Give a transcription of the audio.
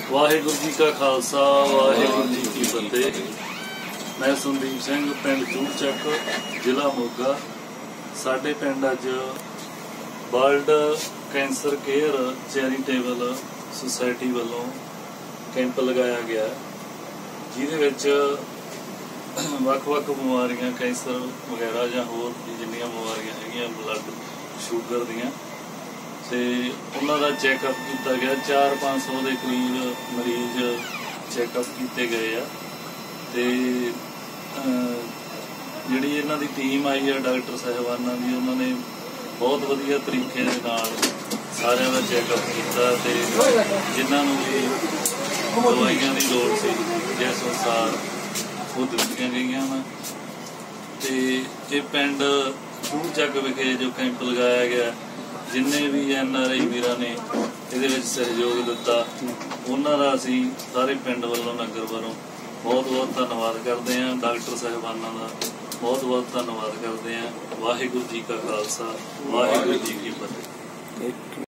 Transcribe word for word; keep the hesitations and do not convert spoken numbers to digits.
वाहिगुरू जी का खालसा वाहिगुरू जी की फतेह। मैं संदीप सिंह पिंड चूर चक जिला मोगा। साडे पिंड अज world cancer care charitable society वालों कैंप लगाया गया, जिहदे विच वख-वख बीमारियां कैंसर वगैरह जां होर जिन्नियां बीमारियां हैगियां ब्लड शूगर दियां ते उन्हां दा चैकअप किया गया। चार पाँच सौ के करीब मरीज चैकअप किए गए आ ते जिहड़ी इन्हां दी टीम आई है डॉक्टर साहिबाना दी, उन्होंने बहुत वधिया तरीके दे नाल सारिआं दा चैकअप किया ते जिन्हां नूं भी दवाइयां दी लोड़ सी जिस अनुसार वो दित्तियां गईयां वा। ते ये पिंड चूर चक विखे जो कैंप लगाया गया, जिन्ने भी एन आर आई वीरां ने ये सहयोग दिता, उन्होंने असीं सारे पिंड वालों नगर वालों बहुत बहुत धन्नवाद करते हैं। डॉक्टर साहिबाना का बहुत बहुत धन्नवाद करते हैं। वाहिगुरू जी का खालसा वाहिगुरू जी की फतेह।